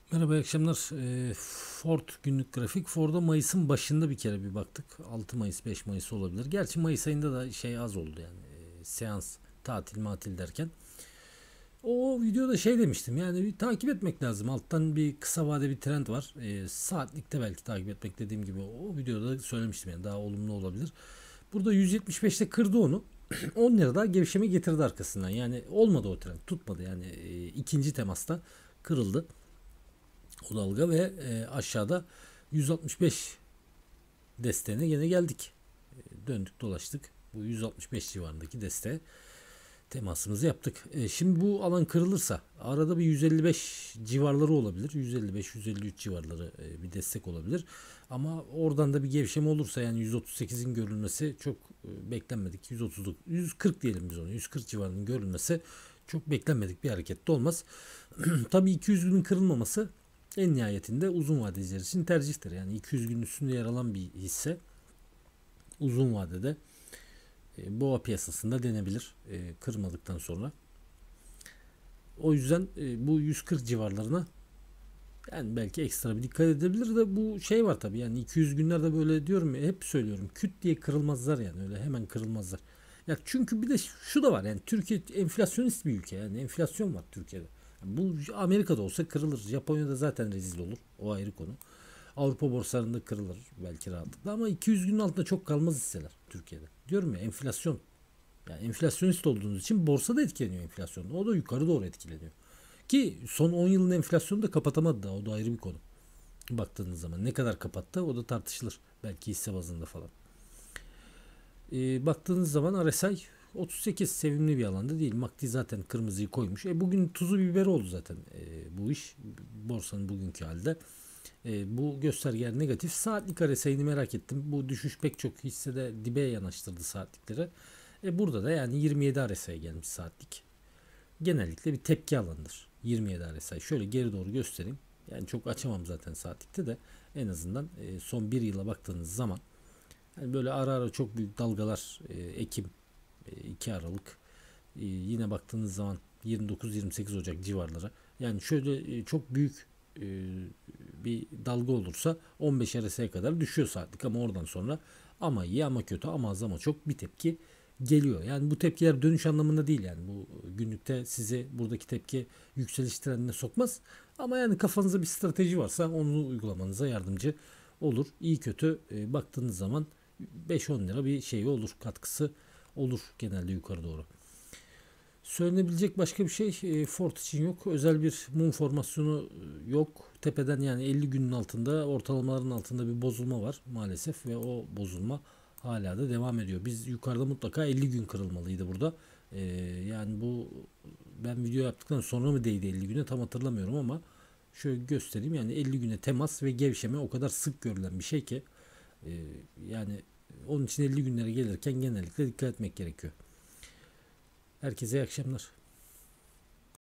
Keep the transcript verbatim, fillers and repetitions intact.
Merhaba, iyi akşamlar. Ee, Ford günlük grafik. Ford'a Mayıs'ın başında bir kere bir baktık. altı Mayıs, beş Mayıs olabilir. Gerçi Mayıs ayında da şey az oldu yani. Ee, seans, tatil, matil derken. O videoda şey demiştim yani bir takip etmek lazım. Alttan bir kısa vade bir trend var. Ee, saatlikte belki takip etmek dediğim gibi o videoda söylemiştim yani daha olumlu olabilir. Burada yüz yetmiş beşte kırdı onu. on lira daha gevşeme getirdi arkasından. Yani olmadı o trend. Tutmadı yani e, ikinci temasta kırıldı o dalga ve e, aşağıda yüz altmış beş desteğine yine geldik. E, döndük dolaştık. Bu yüz altmış beş civarındaki desteğe temasımızı yaptık. E, şimdi bu alan kırılırsa arada bir yüz elli beş civarları olabilir. yüz elli beş yüz elli üç civarları e, bir destek olabilir. Ama oradan da bir gevşeme olursa yani yüz otuz sekizin görülmesi çok e, beklenmedik. yüz otuz yüz kırk diyelim biz onu. yüz kırk civarının görülmesi çok beklenmedik bir harekette olmaz. Tabii iki yüz günün kırılmaması en nihayetinde uzun vadeciler için tercihtir. Yani iki yüz günün üstünde yer alan bir hisse uzun vadede e, boğa piyasasında denebilir e, kırmadıktan sonra. O yüzden e, bu yüz kırk civarlarına yani belki ekstra bir dikkat edebilir de bu şey var tabii yani iki yüz günlerde böyle diyorum ya hep söylüyorum küt diye kırılmazlar yani öyle hemen kırılmazlar. Ya çünkü bir de şu da var yani Türkiye enflasyonist bir ülke yani enflasyon var Türkiye'de. Yani bu Amerika'da olsa kırılır. Japonya'da zaten rezil olur. O ayrı konu. Avrupa borsalarında kırılır belki rahatlıkla ama iki yüz günün altında çok kalmaz hisseler Türkiye'de. Diyorum ya enflasyon. Yani enflasyonist olduğunuz için borsa da etkileniyor enflasyonda. O da yukarı doğru etkileniyor. Ki son on yılın enflasyonu da kapatamadı daha. O da ayrı bir konu. Baktığınız zaman ne kadar kapattı o da tartışılır. Belki hisse bazında falan. E, baktığınız zaman R S I otuz sekiz sevimli bir alanda değil. M A C D zaten kırmızıyı koymuş. E, bugün tuzu biber oldu zaten e, bu iş. Borsanın bugünkü halde. E, bu göstergeler negatif. Saatlik R S I'ni merak ettim. Bu düşüş pek çok hissede dibe yanaştırdı saatlikleri. E, burada da yani yirmi yedi R S I gelmiş saatlik. Genellikle bir tepki alanıdır. yirmi yedi R S I. Şöyle geri doğru göstereyim. Yani çok açamam zaten saatlikte de en azından e, son bir yıla baktığınız zaman yani böyle ara ara çok büyük dalgalar e, Ekim e, iki Aralık e, yine baktığınız zaman yirmi dokuz yirmi sekiz Ocak civarları yani şöyle e, çok büyük e, bir dalga olursa on beş R S I'ye kadar düşüyor saatlik ama oradan sonra ama iyi ama kötü ama az ama çok bir tepki geliyor. Yani bu tepkiler dönüş anlamında değil yani bu günlükte sizi buradaki tepki yükseliş trendine sokmaz. Ama yani kafanızda bir strateji varsa onu uygulamanıza yardımcı olur. İyi kötü e, baktığınız zaman beş on lira bir şey olur, katkısı olur genelde yukarı doğru. Söylenebilecek başka bir şey e, Ford için yok. Özel bir mum formasyonu e, yok. Tepeden yani elli günün altında ortalamaların altında bir bozulma var maalesef ve o bozulma hala da devam ediyor. Biz yukarıda mutlaka elli gün kırılmalıydı burada. E, yani bu ben video yaptıktan sonra mı değdi elli güne tam hatırlamıyorum ama şöyle göstereyim yani elli güne temas ve gevşeme o kadar sık görülen bir şey ki e, yani onun için elli günlere gelirken genellikle dikkat etmek gerekiyor. Herkese iyi akşamlar.